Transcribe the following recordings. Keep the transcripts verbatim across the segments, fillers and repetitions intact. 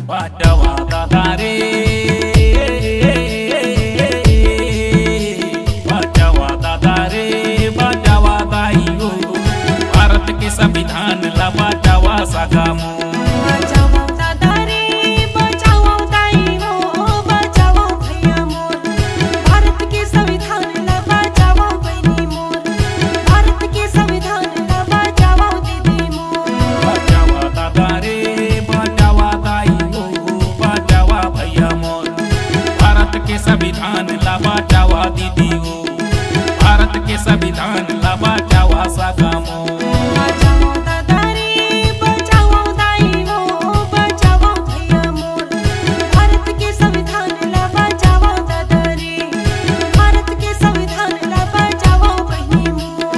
बाजावा दादा रे बाजावा दादा रे बाजावा दाई हो भारत के संविधान ला बाजावा सगामो बाजावा दादा रे बाजावा दाई हो बाजावा भैया मोर भारत के संविधान ला बाजावा बहनी मोर भारत के संविधान ला बाजावा दीदी मोर बाजावा दादा रे बाजावा दाई हो बाजावा भैया मोर भारत के संविधान ला बाजावा दीदी हो भारत के संविधान ला बाजावा सगामो बाजावा दादा रे बाजावा दाई हो बाजावा भैया मोर भारत के संविधान ला बाजावा दादा रे भारत के संविधान ला बाजावा बहनी मोर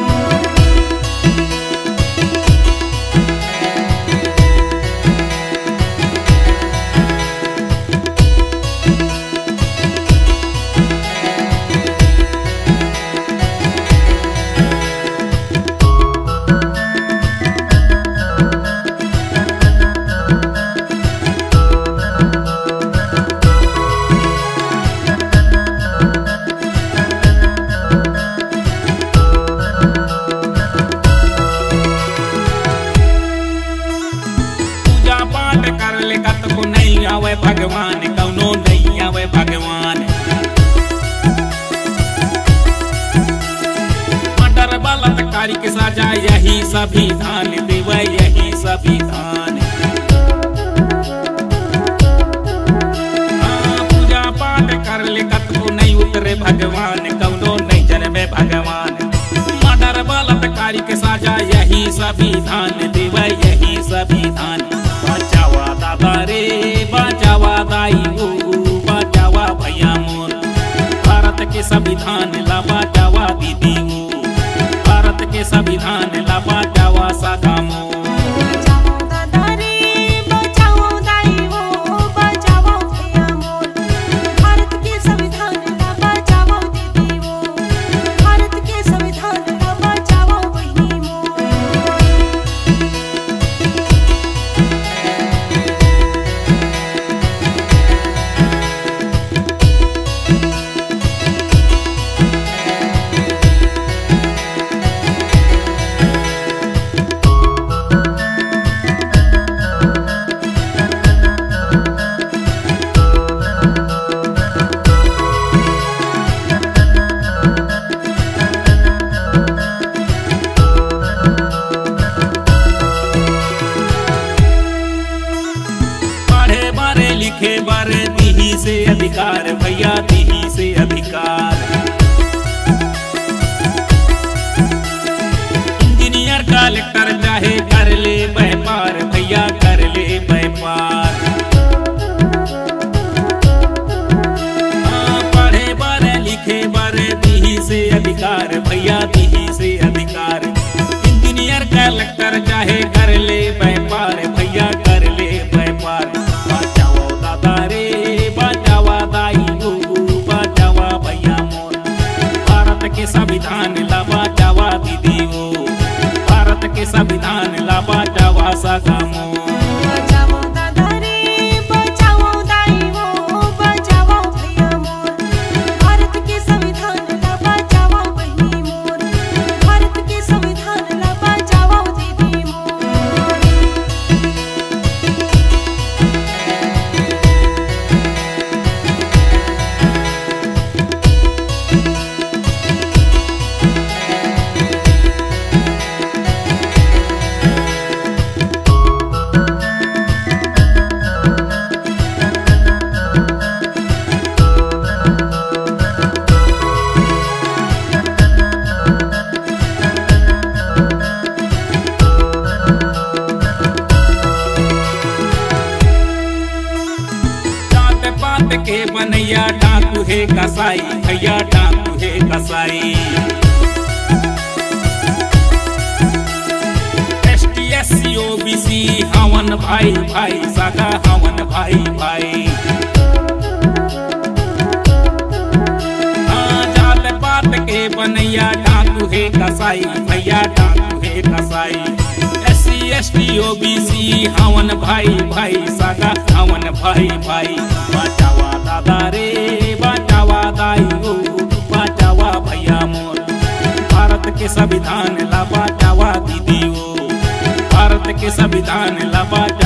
पूजा पाठ कर ले कत को नहीं आवे भगवान कौनो नहीं आवे भगवान मर्डर बलात्कारी के सजा यही संविधान देवे यही संविधान हाँ, पूजा पाठ कर ले कत को नहीं उतरे भगवान कौनो नहीं जन्मे भगवान मर्डर बलात्कारी के सजा यही संविधान देवे यही संविधान बाजावा दादा रे बाजावा दाई हो बाजावा भैया मोर भारत के संविधान ला बाजावा दीदी हो भारत के संविधान ला बाजावा सगामो बाजावा दादा रे बाजावा दाई हो बाजावा भैया मोर भारत के संविधान ला बाजावा दीदी हो भारत के संविधान ला बाजावा बहनी मोर पढ़े बारे लिखे बारे दीही से अधिकार भैया दीही से अधिकार इंजीनियर कलेक्टर चाहे कर ले व्यापार भैया कर ले व्यापार हाँ, पढ़े बारे लिखे बारे दीही से अधिकार भैया दीही से अधिकार इंजीनियर कलेक्टर चाहे कर ले व्यापार भैया कर ले व्यापार बाजावा दादा रे बाजावा दाई हो बाजावा भैया मोर भारत के संविधान ला बाजावा दीदी हो भारत के संविधान ला बाजावा सगामो बाजावा दादा रे बाजावा दाई हो बाजावा भैया मोर भारत के संविधान ला बाजावा बहनी मोर भारत के संविधान ला बाजावा दीदी मोर जात पात के बनैया डाकू है कसाई भैया डाकू है कसाई S T S C O B C हवन भाई भाई सगा हवन भाई भाई हाँ, जात पात के बनैया डाकू है कसाई भैया डाकू है कसाई S C S T O B C हवन भाई भाई सागा हवन भाई भाई। बचावा दादा रे बचावा दाई हो बचावा भैया मोर। भारत के संविधान ला बचावा दीदी हो, भारत के संविधान ला